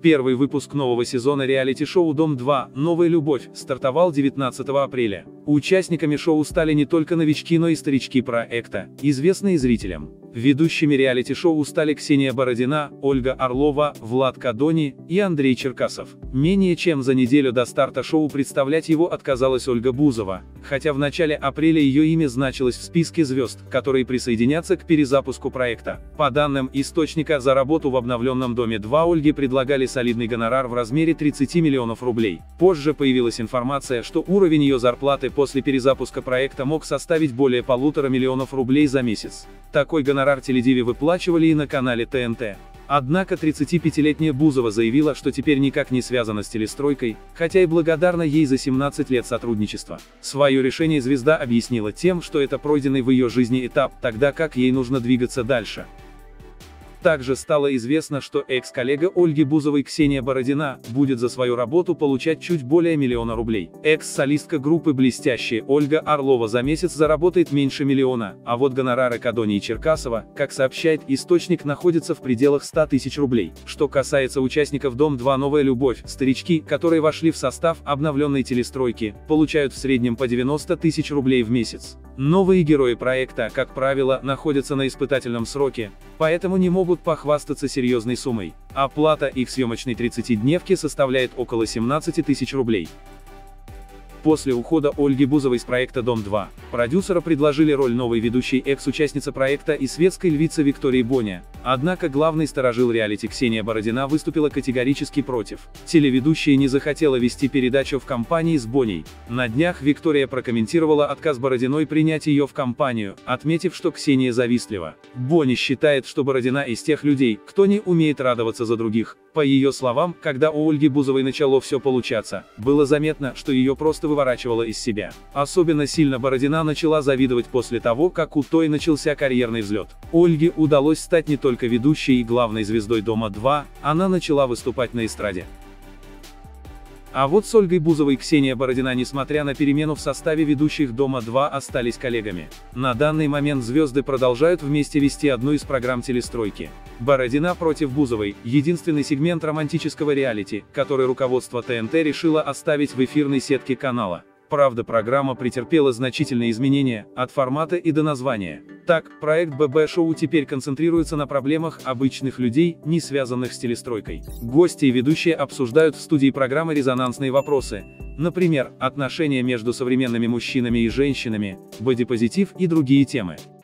Первый выпуск нового сезона реалити-шоу «Дом-2. Новая любовь» стартовал 19 апреля. Участниками шоу стали не только новички, но и старички проекта, известные зрителям. Ведущими реалити-шоу стали Ксения Бородина, Ольга Орлова, Влад Кадони и Андрей Черкасов. Менее чем за неделю до старта шоу представлять его отказалась Ольга Бузова, хотя в начале апреля ее имя значилось в списке звезд, которые присоединятся к перезапуску проекта. По данным источника, за работу в обновленном «Доме-2» Ольге предлагали солидный гонорар в размере 30 миллионов рублей. Позже появилась информация, что уровень ее зарплаты после перезапуска проекта мог составить более 1,5 миллиона рублей за месяц. Такой гонорар теледиве выплачивали и на канале ТНТ. Однако 35-летняя Бузова заявила, что теперь никак не связана с телестройкой, хотя и благодарна ей за 17 лет сотрудничества. Свое решение звезда объяснила тем, что это пройденный в ее жизни этап, тогда как ей нужно двигаться дальше. Также стало известно, что экс-коллега Ольги Бузовой Ксения Бородина будет за свою работу получать чуть более миллиона рублей. Экс-солистка группы «Блестящие» Ольга Орлова за месяц заработает меньше миллиона, а вот гонорары Кадони и Черкасова, как сообщает источник, находятся в пределах 100 тысяч рублей. Что касается участников «Дом-2. Новая любовь», старички, которые вошли в состав обновленной телестройки, получают в среднем по 90 тысяч рублей в месяц. Новые герои проекта, как правило, находятся на испытательном сроке, поэтому не могут похвастаться серьезной суммой. Оплата их съемочной 30-дневки составляет около 17 тысяч рублей. После ухода Ольги Бузовой с проекта «Дом-2», продюсера предложили роль новой ведущей экс-участницы проекта и светской львицы Виктории Боня. Однако главный сторожил реалити Ксения Бородина выступила категорически против. Телеведущая не захотела вести передачу в компании с Боней. На днях Виктория прокомментировала отказ Бородиной принять ее в компанию, отметив, что Ксения завистлива. Боня считает, что Бородина из тех людей, кто не умеет радоваться за других. По ее словам, когда у Ольги Бузовой начало все получаться, было заметно, что ее просто выворачивало из себя. Особенно сильно Бородина начала завидовать после того, как у той начался карьерный взлет. Ольге удалось стать не только ведущей и главной звездой «Дома-2», она начала выступать на эстраде. А вот с Ольгой Бузовой Ксения Бородина, несмотря на перемену в составе ведущих «Дома-2», остались коллегами. На данный момент звезды продолжают вместе вести одну из программ телестройки. «Бородина против Бузовой» — единственный сегмент романтического реалити, который руководство ТНТ решило оставить в эфирной сетке канала. Правда, программа претерпела значительные изменения, от формата и до названия. Так, проект ББ-шоу теперь концентрируется на проблемах обычных людей, не связанных с телестройкой. Гости и ведущие обсуждают в студии программы резонансные вопросы. Например, отношения между современными мужчинами и женщинами, бодипозитив и другие темы.